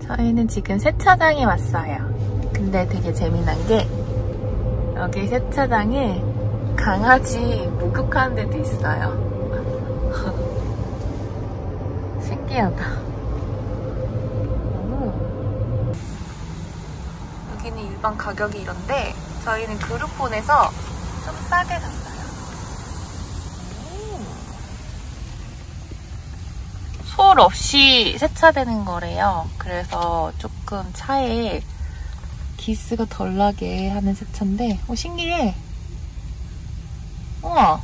저희는 지금 세차장에 왔어요. 근데 되게 재미난 게 여기 세차장에 강아지 목욕하는 데도 있어요. 신기하다. 여기는 일반 가격이 이런데 저희는 그룹폰에서 좀 싸게 샀어요. 솔 없이 세차되는 거래요. 그래서 조금 차에 기스가 덜 나게 하는 세차인데 신기해. 우와.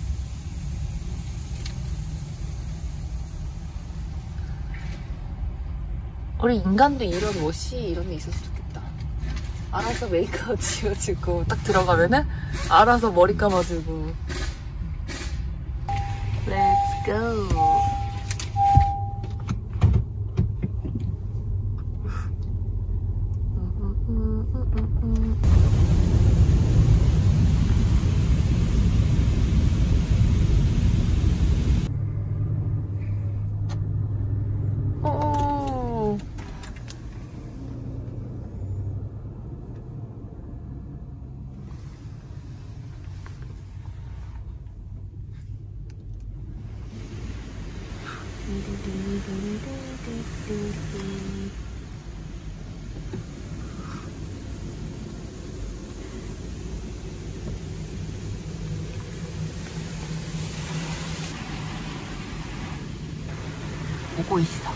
우리 인간도 이런 옷이 이런 데 있었으면 좋겠다. 알아서 메이크업 지워주고 딱 들어가면은 알아서 머리 감아주고. Let's go. 오고 있어.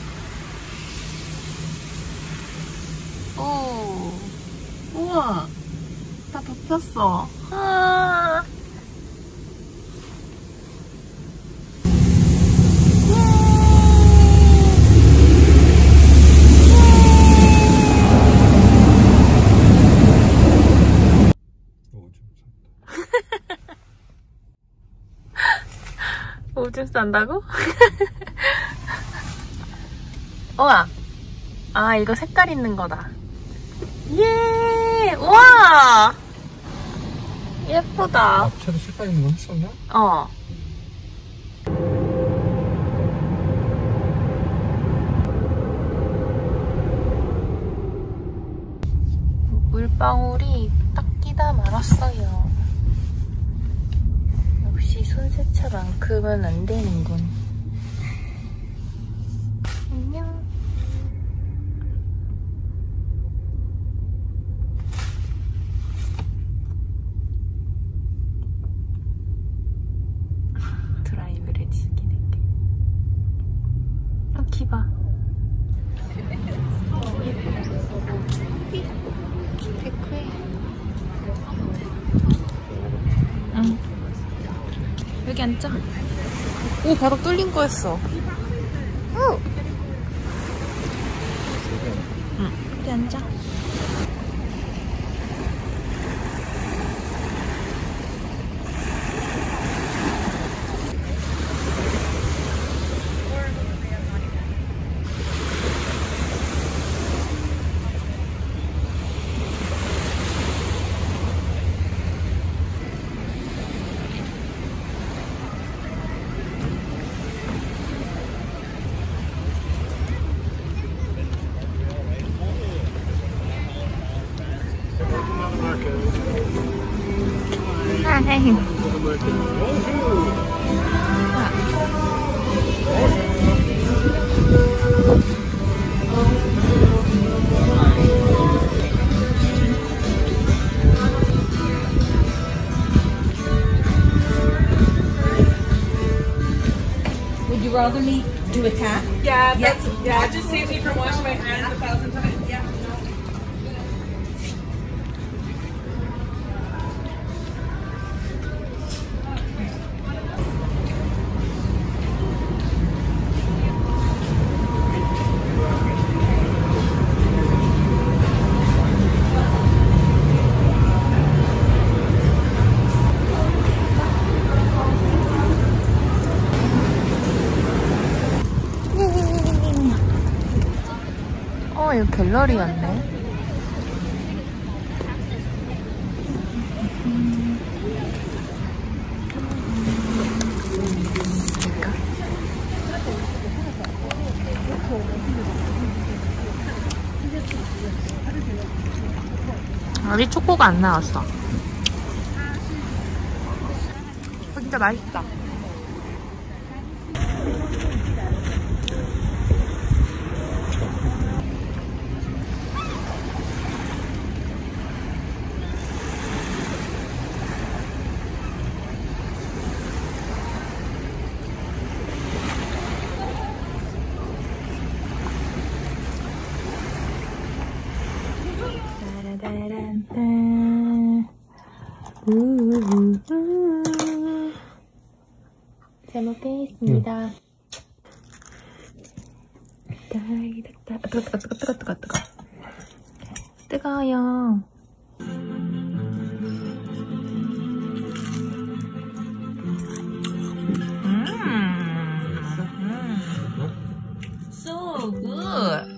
오, 우와, 다 덮였어. 아. 오줌 싼다고? 우와! 아, 이거 색깔 있는 거다. 예! 우와! 예쁘다. 앞차도 색깔 있는 거 했었나? 어. 물방울이 딱 끼다 말았어요. 역시 손세차만큼은 안 되는군. 안녕. 드라이브를 즐기는 게. 기봐. 데크해. 응. 여기 앉자. 오, 바닥 뚫린 거였어. 응, 여기 앉아. Hi. Would you rather me do a tap? Yeah, that's, yeah, it just saves me from washing my hands 1,000 times. Yeah. 이거 갤러리였네. 아직 초코가 안 나왔어. 진짜 맛있다. 잘 먹겠습니다. 뜨거워요. So good.